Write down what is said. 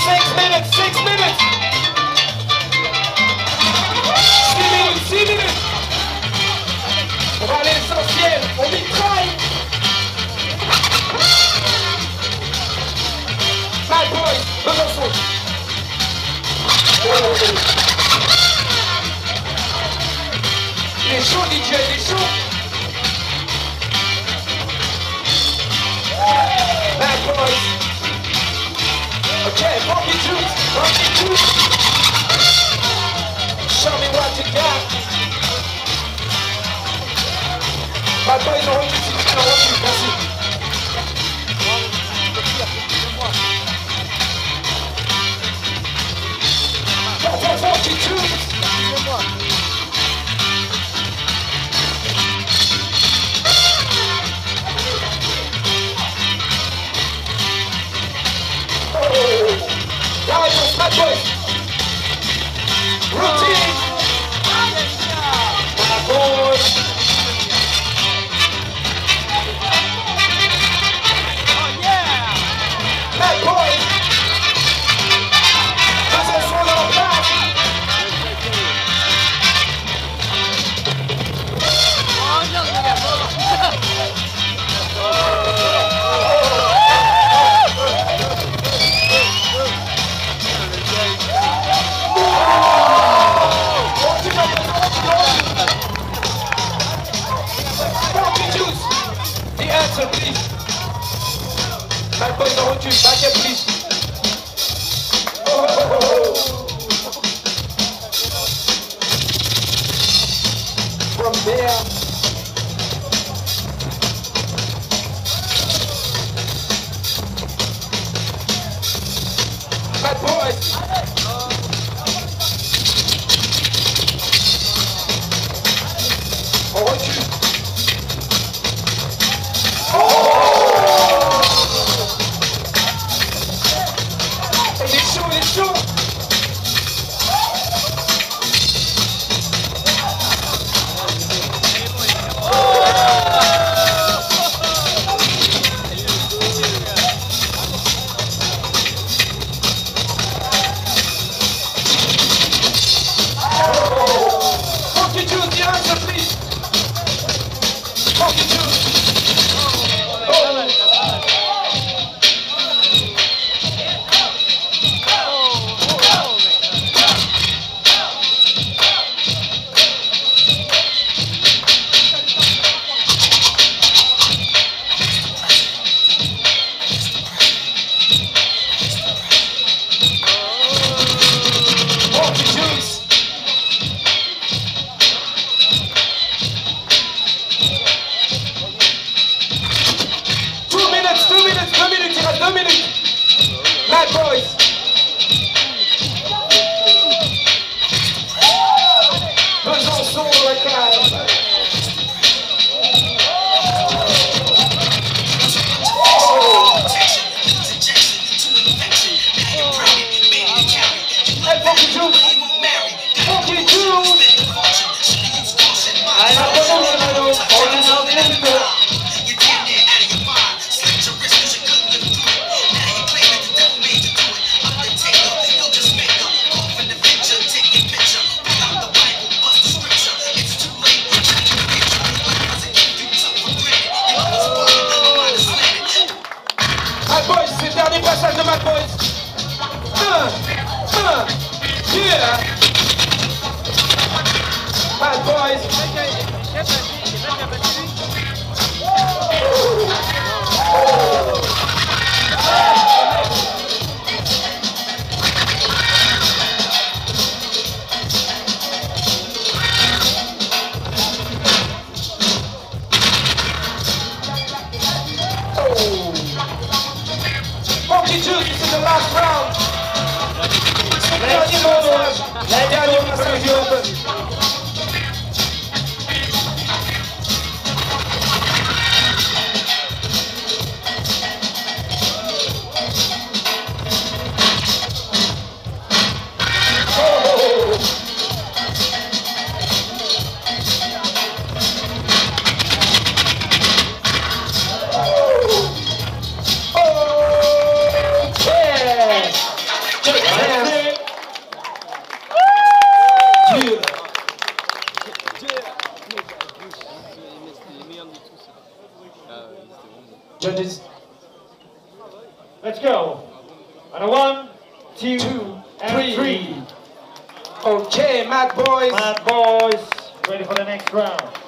6 minutes, 6 minutes. 6 minutes, 6 minutes. On va à l'essentiel, on mitraille. Bad boys, Besançon. Il est chaud, DJ, il est chaud. Bad boys. Okay, funky juice, funky juice. Show me what you got. Bad boys, on reçu, si tu l'as reçu, merci. Funky juice. Guys, bad boys. Routine. Bad boys. Oh yeah. Bad boys. Besançon dans la place. Oh no, Funky juice. The answer, please. Bad boys on recul, back up, please. From there. Bad boys. On recule. Il est chaud, il est chaud. Funky juice, the answer, please. Funky juice. Funky juice. Two minutes, il reste 2 minutes. Bad boys. Besançon dans la cave. Hey, funky juice. Funky juice. Bad boys, c'est le dernier passage de Bad boys. Yeah. Bad boys. Funky juice, this is the last round. C'est le dernier passage. Le dernier passage du Open. Judges. Let's go. And a 1, 2, and 3. Okay, Mad Boys. Mad Boys, ready for the next round.